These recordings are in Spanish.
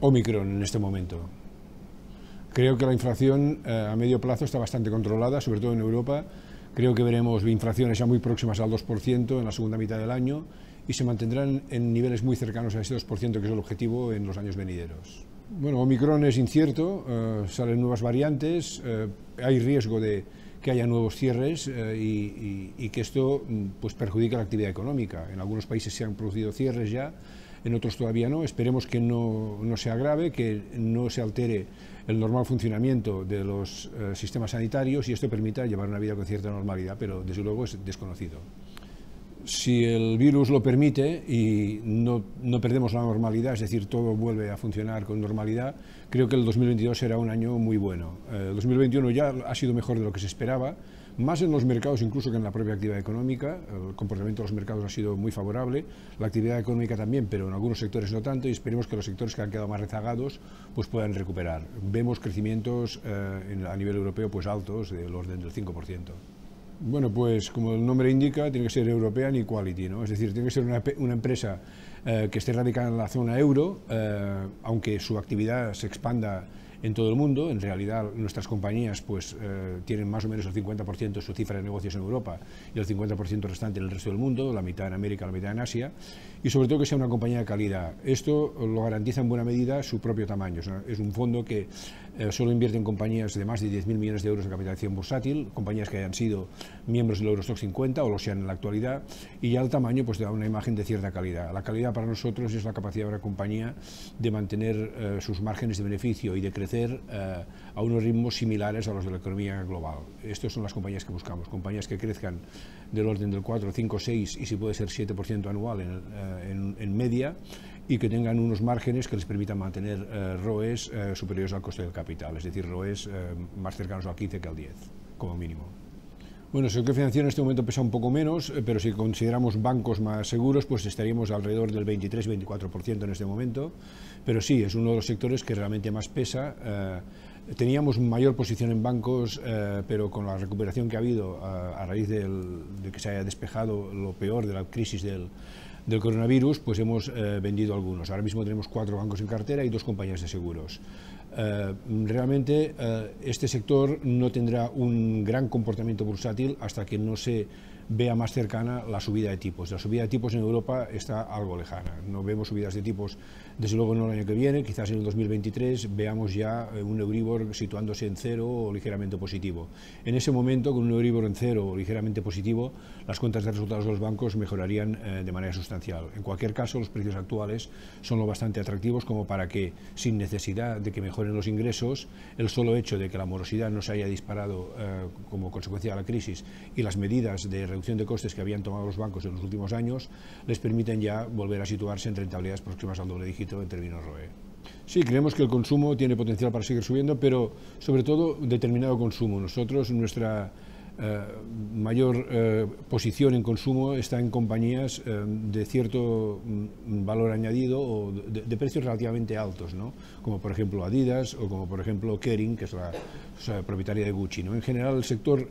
Omicron en este momento. Creo que la inflación a medio plazo está bastante controlada, sobre todo en Europa. Creo que veremos inflaciones ya muy próximas al 2% en la segunda mitad del año y se mantendrán en niveles muy cercanos a ese 2%, que es el objetivo en los años venideros. Bueno, Omicron es incierto, salen nuevas variantes, hay riesgo de que haya nuevos cierres y que esto pues perjudique la actividad económica. En algunos países se han producido cierres ya, en otros todavía no. Esperemos que no se agrave, que no se altere el normal funcionamiento de los sistemas sanitarios y esto permita llevar una vida con cierta normalidad, pero desde luego es desconocido. Si el virus lo permite y no perdemos la normalidad, es decir, todo vuelve a funcionar con normalidad, creo que el 2022 será un año muy bueno. El 2021 ya ha sido mejor de lo que se esperaba, más en los mercados incluso que en la propia actividad económica. El comportamiento de los mercados ha sido muy favorable, la actividad económica también, pero en algunos sectores no tanto, y esperemos que los sectores que han quedado más rezagados pues puedan recuperar. Vemos crecimientos a nivel europeo pues altos, del orden del 5%. Bueno, pues como el nombre indica, tiene que ser European Equality, ¿no? Es decir, tiene que ser una empresa que esté radicada en la zona euro, aunque su actividad se expanda en todo el mundo. En realidad nuestras compañías pues tienen más o menos el 50% de su cifra de negocios en Europa y el 50% restante en el resto del mundo, la mitad en América, la mitad en Asia, y sobre todo que sea una compañía de calidad. Esto lo garantiza en buena medida su propio tamaño. Es un fondo que solo invierte en compañías de más de 10.000 millones de euros de capitalización bursátil, compañías que hayan sido miembros del Eurostoxx 50 o lo sean en la actualidad, y ya el tamaño pues da una imagen de cierta calidad. La calidad para nosotros es la capacidad de una compañía de mantener sus márgenes de beneficio y de crecer a unos ritmos similares a los de la economía global. Estas son las compañías que buscamos, compañías que crezcan del orden del 4, 5, 6 y si puede ser 7% anual en media, y que tengan unos márgenes que les permitan mantener ROEs superiores al coste del capital, es decir, ROEs más cercanos al 15 que al 10, como mínimo. Bueno, el sector financiero en este momento pesa un poco menos, pero si consideramos bancos más seguros, pues estaríamos alrededor del 23-24% en este momento, pero sí, es uno de los sectores que realmente más pesa. Teníamos mayor posición en bancos, pero con la recuperación que ha habido a raíz de que se haya despejado lo peor de la crisis del coronavirus, pues hemos vendido algunos. Ahora mismo tenemos 4 bancos en cartera y 2 compañías de seguros. Realmente este sector no tendrá un gran comportamiento bursátil hasta que no se vea más cercana la subida de tipos. La subida de tipos en Europa está algo lejana. No vemos subidas de tipos, desde luego no el año que viene, quizás en el 2023 veamos ya un Euribor situándose en 0 o ligeramente positivo. En ese momento, con un Euribor en 0 o ligeramente positivo, las cuentas de resultados de los bancos mejorarían de manera sustancial. En cualquier caso, los precios actuales son lo bastante atractivos como para que, sin necesidad de que mejoren los ingresos, el solo hecho de que la morosidad no se haya disparado como consecuencia de la crisis y las medidas de reducción de costes que habían tomado los bancos en los últimos años les permiten ya volver a situarse en rentabilidades próximas al doble dígito en términos ROE. Sí, creemos que el consumo tiene potencial para seguir subiendo, pero sobre todo determinado consumo. Nosotros, nuestra mayor posición en consumo está en compañías de cierto valor añadido o de precios relativamente altos, ¿no? Como por ejemplo Adidas o como por ejemplo Kering, que es la propietaria de Gucci, ¿no? En general el sector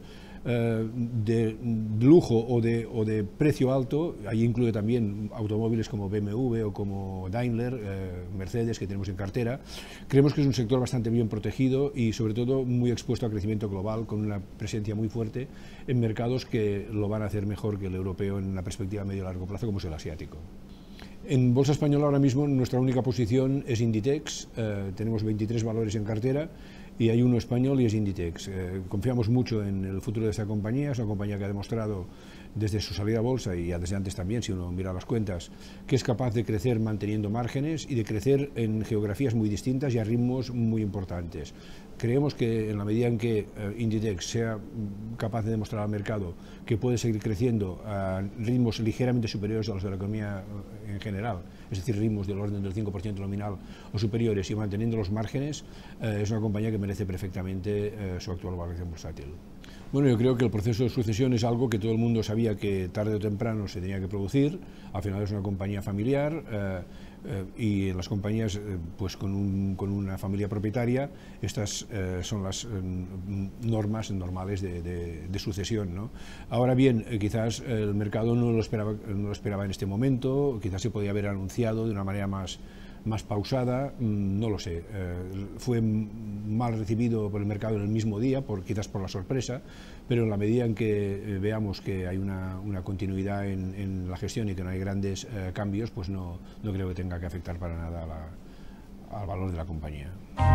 de lujo o de precio alto, ahí incluye también automóviles como BMW o como Daimler, Mercedes, que tenemos en cartera. Creemos que es un sector bastante bien protegido y sobre todo muy expuesto al crecimiento global, con una presencia muy fuerte en mercados que lo van a hacer mejor que el europeo en una perspectiva a medio y largo plazo, como es el asiático. En Bolsa Española ahora mismo nuestra única posición es Inditex, tenemos 23 valores en cartera y hay uno español y es Inditex. Confiamos mucho en el futuro de esta compañía, es una compañía que ha demostrado desde su salida a bolsa y ya desde antes también, si uno mira las cuentas, que es capaz de crecer manteniendo márgenes y de crecer en geografías muy distintas y a ritmos muy importantes. Creemos que en la medida en que Inditex sea capaz de demostrar al mercado que puede seguir creciendo a ritmos ligeramente superiores a los de la economía en general, es decir, ritmos del orden del 5% nominal o superiores y manteniendo los márgenes, es una compañía que merece perfectamente su actual valoración bursátil. Bueno, yo creo que el proceso de sucesión es algo que todo el mundo sabía que tarde o temprano se tenía que producir. Al final es una compañía familiar y en las compañías pues con una familia propietaria estas son las normas normales de sucesión, ¿no? Ahora bien, quizás el mercado no lo esperaba en este momento, quizás se podía haber anunciado de una manera más más pausada, no lo sé. Fue mal recibido por el mercado en el mismo día, quizás por la sorpresa, pero en la medida en que veamos que hay una continuidad en la gestión y que no hay grandes cambios, pues no creo que tenga que afectar para nada al valor de la compañía.